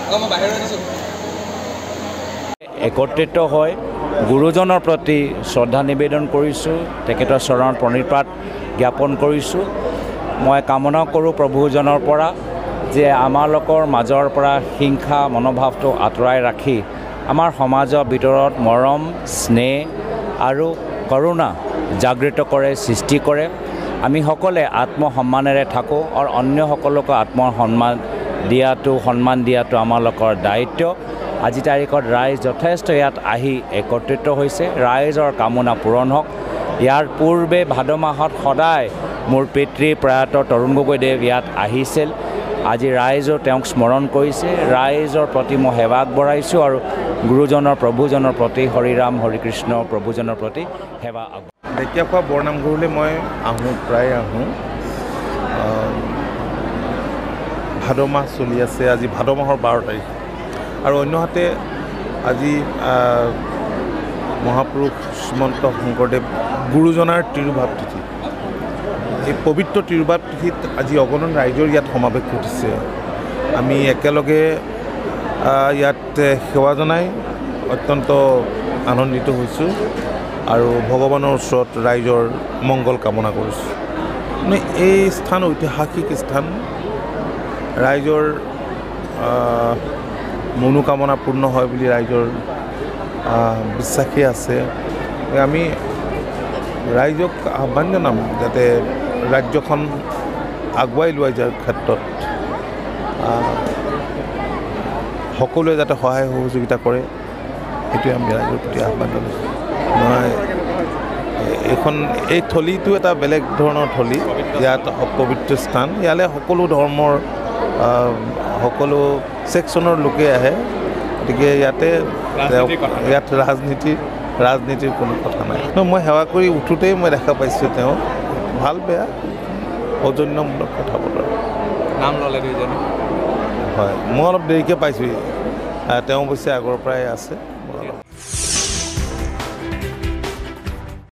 একত্ৰিত হৈ গুৰুজনৰ প্ৰতি শ্ৰদ্ধা নিবেদন কৰিছোঁ, তেখেতৰ চৰণত প্ৰণিপাত জ্ঞাপন কৰিছোঁ। মই কামনা কৰোঁ প্ৰভুজনৰ পৰা যে আমালোকৰ মাজৰ পৰা হিংসা মনোভাৱটো আঁতৰাই ৰাখি আমাৰ সমাজৰ ভিতৰত মৰম, স্নেহ আৰু কৰুণা জাগৃত কৰে, সৃষ্টি কৰে। আমি সকলোৱে আত্মসন্মানেৰে থাকোঁ আৰু অন্য সকলোকে আত্মসন্মান দিয়াটো আমালোকৰ দায়িত্ব। আজি তাৰিখত ৰাইজ যথেষ্ট ইয়াত আহি একত্ৰিত হৈছে, ৰাইজৰ কামনা পূৰণ হওক। ইয়াৰ পূৰ্বে ভাদ মাহত সদায় মোৰ পিতৃ প্ৰয়াত তৰুণ গগৈদেৱ ইয়াত আহিছিল। আজি ৰাইজেও তেওঁক স্মৰণ কৰিছে, ৰাইজৰ প্ৰতি মই সেৱা আগবঢ়াইছোঁ আৰু গুৰুজনৰ প্ৰভুজনৰ প্ৰতি হৰিৰাম হৰিকৃষ্ণ প্ৰভুজনৰ প্ৰতি সেৱা আগবঢ়াইছোঁ। ঢেকীয়াখোৱা বৰনামঘৰলৈ মই প্ৰায় আহোঁ। ভাদ মাহ চলি আছে, আজি ভাদ মাহৰ 12 তাৰিখ আৰু অন্যহাতে আজি মহাপুৰুষ শ্ৰীমন্ত শংকৰদেৱ গুৰুজনাৰ তিৰুভাৱ তিথি। এই পবিত্ৰ তিৰুভাৱ তিথিত আজি অগণন ৰাইজৰ ইয়াত সমাৱেশ ঘটিছে। আমি একেলগে ইয়াত সেৱা জনাই অত্যন্ত আনন্দিত হৈছোঁ আৰু ভগৱানৰ ওচৰত ৰাইজৰ মংগল কামনা কৰিছোঁ। মানে এই স্থান ঐতিহাসিক স্থান, ৰাইজৰ মনোকামনা পূৰ্ণ হয় বুলি ৰাইজৰ বিশ্বাসেই আছে। আমি ৰাইজক আহ্বান জনাম যাতে ৰাজ্যখন আগুৱাই লোৱা যোৱাৰ ক্ষেত্ৰত সকলোৱে যাতে সহায় সহযোগিতা কৰে, সেইটোৱে আমি ৰাইজৰ প্ৰতি আহ্বান জনাইছোঁ। মই এই থলীটো এটা বেলেগ ধৰণৰ থলী, ইয়াত পবিত্ৰ স্থান। ইয়ালৈ সকলো ধৰ্মৰ সকলো ছেকশ্যনৰ লোকে আহে, গতিকে ইয়াত ৰাজনীতিৰ কোনো কথা নাই। মই সেৱা কৰি উঠোঁতেই মই দেখা পাইছোঁ তেওঁ ভাল বেয়া সৌজন্যমূলক কথা বতৰা। নাম ল'লে দুইজনে? হয়, মই অলপ দেৰিকৈ পাইছোঁ। তেওঁ অৱশ্যে আগৰ পৰাই আছে।